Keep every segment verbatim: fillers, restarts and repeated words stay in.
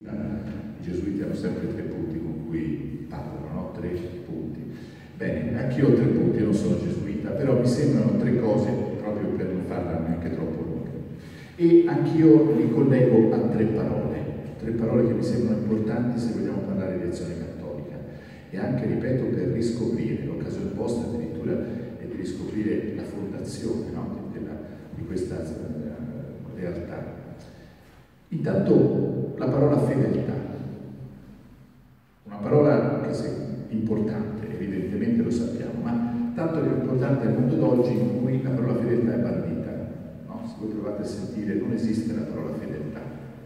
I gesuiti hanno sempre tre punti con cui parlano, no? Tre punti. Bene, anch'io ho tre punti, non sono gesuita, però mi sembrano tre cose proprio per non farla neanche troppo lunga. E anch'io li collego a tre parole, tre parole che mi sembrano importanti se vogliamo parlare di azione cattolica. E anche, ripeto, per riscoprire, l'occasione vostra addirittura è di riscoprire la fondazione, no? Della, di questa uh, realtà. Intanto la parola fedeltà, una parola che è importante, evidentemente lo sappiamo, ma tanto più importante al mondo d'oggi in cui la parola fedeltà è bandita, no? Se voi provate a sentire, non esiste la parola fedeltà.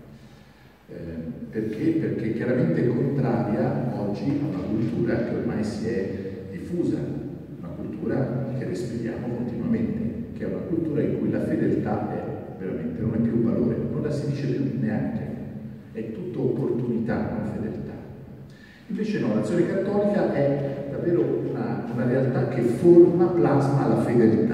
Eh, perché? Perché chiaramente è contraria oggi a una cultura che ormai si è diffusa, una cultura che respiriamo continuamente, che è una cultura in cui la fedeltà è veramente, non è più un valore, non la si dice più neanche, è tutto opportunità, non fedeltà. Invece no, l'azione cattolica è davvero una, una realtà che forma, plasma la fedeltà,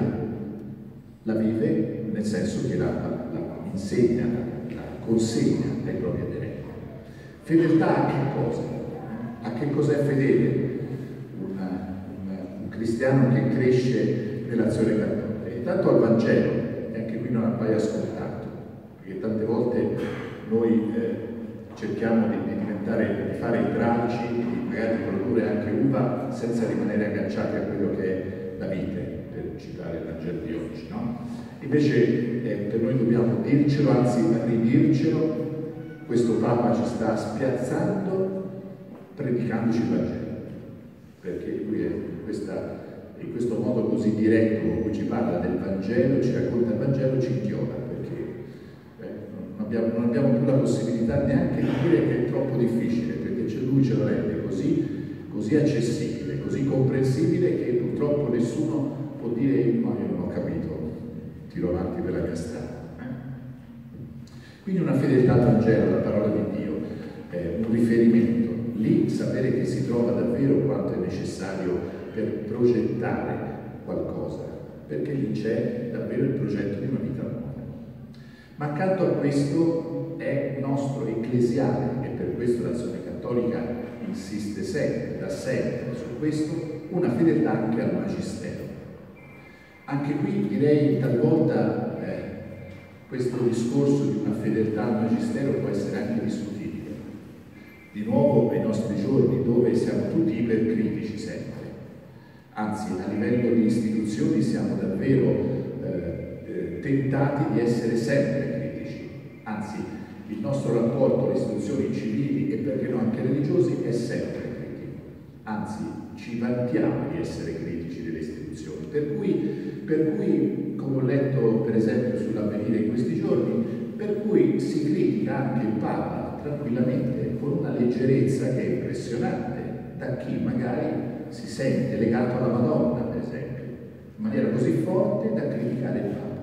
la vive nel senso che la, la, la insegna, la, la consegna ai propri aderenti. Fedeltà a che cosa? A che cosa è fedele una, una, un cristiano che cresce nell'azione cattolica? Intanto al Vangelo, non appare scontato, perché tante volte noi eh, cerchiamo di, di diventare, di fare i bracci, di magari produrre anche uva senza rimanere agganciati a quello che è la vite, per citare il Vangelo di oggi, no? Invece eh, per noi dobbiamo dircelo, anzi ridircelo. Questo Papa ci sta spiazzando predicandoci il Vangelo, perché lui è in questa in questo modo così diretto con cui ci parla del Vangelo, ci racconta il Vangelo, ci inchioda, perché eh, non, abbiamo, non abbiamo più la possibilità neanche di dire che è troppo difficile, perché lui ce lo rende così, così accessibile, così comprensibile, che purtroppo nessuno può dire ma io non ho capito, tiro avanti per la mia strada. Eh? Quindi una fedeltà al Vangelo, alla parola di Dio, eh, un riferimento, lì sapere che si trova davvero quanto è necessario per progettare qualcosa, perché lì c'è davvero il progetto di una vita nuova. Ma accanto a questo è nostro ecclesiale, e per questo l'azione cattolica insiste sempre, da sempre su questo, una fedeltà anche al Magistero. Anche qui direi talvolta eh, questo discorso di una fedeltà al Magistero può essere anche discutibile. Di nuovo ai nostri giorni, dove siamo tutti ipercritici sempre. Anzi, a livello di istituzioni siamo davvero eh, tentati di essere sempre critici. Anzi, il nostro rapporto alle istituzioni civili e perché no anche religiosi è sempre critico. Anzi, ci vantiamo di essere critici delle istituzioni. Per cui, per cui come ho letto per esempio sull'Avvenire in questi giorni, per cui si critica anche il Papa tranquillamente con una leggerezza che è impressionante da chi magari si sente legato alla Madonna, per esempio, in maniera così forte da criticare il Papa.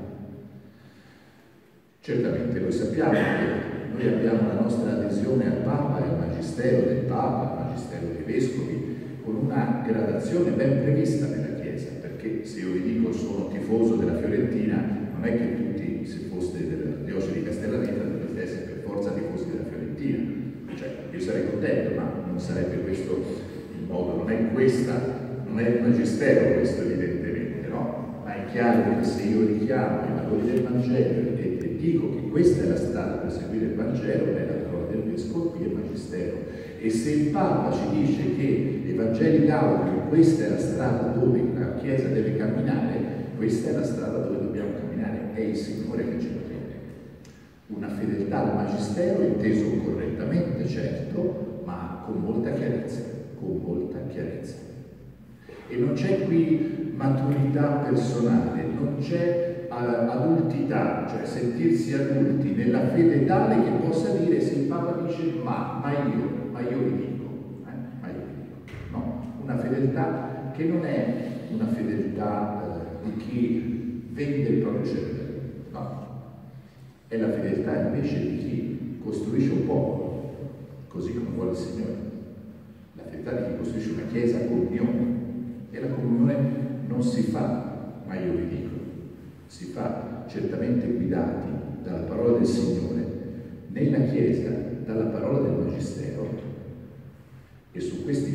Certamente noi sappiamo che noi abbiamo la nostra adesione al Papa e al Magistero del Papa, al Magistero dei Vescovi, con una gradazione ben prevista nella Chiesa, perché se io vi dico sono tifoso della Fiorentina, non è che tutti, se foste della diocesi di Castellaneta, dovreste essere per forza tifosi della Fiorentina. Cioè, io sarei contento, ma non sarebbe questo modo, non è questa, non è il Magistero questo evidentemente, no? Ma è chiaro che se io richiamo i valori del Vangelo e, e dico che questa è la strada per seguire il Vangelo, è la parola del Vescovo, qui è il Magistero. E se il Papa ci dice che Evangeli Gaudium, questa è la strada dove la Chiesa deve camminare, questa è la strada dove dobbiamo camminare, è il Signore che ce lo chiede. Una fedeltà al Magistero, inteso correttamente, certo, ma con molta chiarezza. con molta chiarezza. E non c'è qui maturità personale, non c'è adultità, cioè sentirsi adulti nella fede tale che possa dire se il Papa dice ma, ma io, ma io vi dico, eh? ma io vi dico. No, una fedeltà che non è una fedeltà eh, di chi vende il proprio cervello, no, è la fedeltà invece di chi costruisce un popolo, così come vuole il Signore. La fedeltà di chi costruisce una chiesa a comunione, e la comunione non si fa, ma io vi dico, si fa certamente guidati dalla parola del Signore, nella chiesa dalla parola del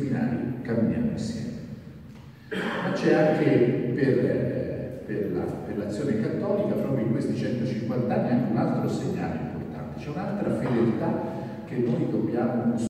binari, camminiamo insieme. Ma c'è anche per, eh, per, la, per l'azione cattolica, proprio in questi centocinquanta anni, anche un altro segnale importante, c'è un'altra fedeltà che noi dobbiamo